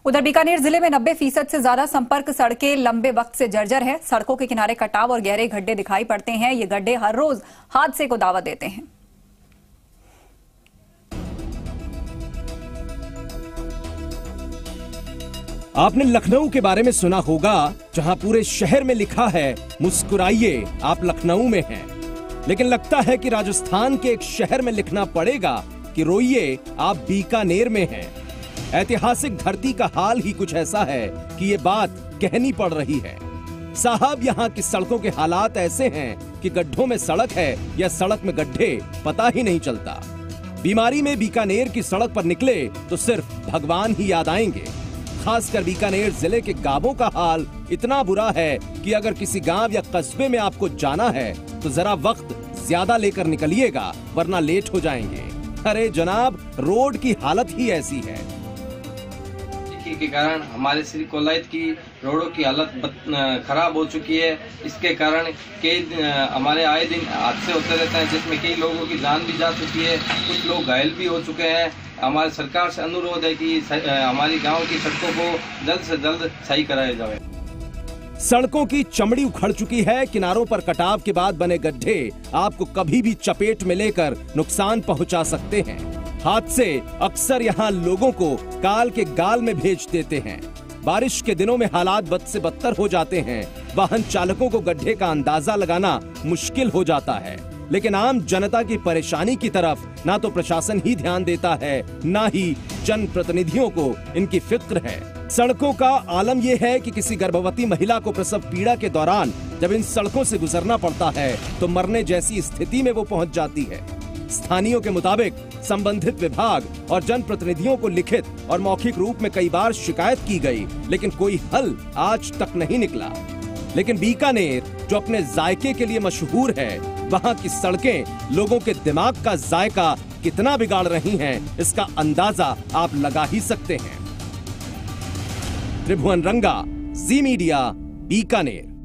उधर बीकानेर जिले में 90% से ज्यादा संपर्क सड़कें लंबे वक्त से जर्जर है। सड़कों के किनारे कटाव और गहरे गड्ढे दिखाई पड़ते हैं। ये गड्ढे हर रोज हादसे को दावा देते हैं। आपने लखनऊ के बारे में सुना होगा, जहां पूरे शहर में लिखा है मुस्कुराइए आप लखनऊ में हैं। लेकिन लगता है कि राजस्थान के एक शहर में लिखना पड़ेगा कि रोइए आप बीकानेर में हैं। ऐतिहासिक धरती का हाल ही कुछ ऐसा है कि ये बात कहनी पड़ रही है। साहब, यहाँ की सड़कों के हालात ऐसे हैं कि गड्ढों में सड़क है या सड़क में गड्ढे पता ही नहीं चलता। बीमारी में बीकानेर की सड़क पर निकले तो सिर्फ भगवान ही याद आएंगे। खासकर बीकानेर जिले के गांवों का हाल इतना बुरा है कि अगर किसी गांव या कस्बे में आपको जाना है तो जरा वक्त ज्यादा लेकर निकलिएगा, वरना लेट हो जाएंगे। अरे जनाब, रोड की हालत ही ऐसी है के कारण हमारे श्री कोलायत की रोडों की हालत खराब हो चुकी है। इसके कारण कई हमारे आए दिन हादसे होते रहते हैं, जिसमें कई लोगों की जान भी जा चुकी है, कुछ लोग घायल भी हो चुके हैं। हमारी सरकार से अनुरोध है कि हमारी गांव की सड़कों को जल्द से जल्द सही कराया जाए। सड़कों की चमड़ी उखड़ चुकी है। किनारों पर कटाव के बाद बने गड्ढे आपको कभी भी चपेट में लेकर नुकसान पहुंचा सकते हैं। हादसे अक्सर यहाँ लोगों को काल के गाल में भेज देते हैं। बारिश के दिनों में हालात बद से बदतर हो जाते हैं। वाहन चालकों को गड्ढे का अंदाजा लगाना मुश्किल हो जाता है। लेकिन आम जनता की परेशानी की तरफ ना तो प्रशासन ही ध्यान देता है, ना ही जनप्रतिनिधियों को इनकी फिक्र है। सड़कों का आलम यह है कि किसी गर्भवती महिला को प्रसव पीड़ा के दौरान जब इन सड़कों से गुजरना पड़ता है तो मरने जैसी स्थिति में वो पहुंच जाती है। स्थानीयों के मुताबिक संबंधित विभाग और जनप्रतिनिधियों को लिखित और मौखिक रूप में कई बार शिकायत की गई, लेकिन कोई हल आज तक नहीं निकला। लेकिन बीकानेर, जो अपने जायके के लिए मशहूर है, वहां की सड़कें लोगों के दिमाग का जायका कितना बिगाड़ रही हैं, इसका अंदाजा आप लगा ही सकते हैं। त्रिभुवन रंगा, जी मीडिया, बीकानेर।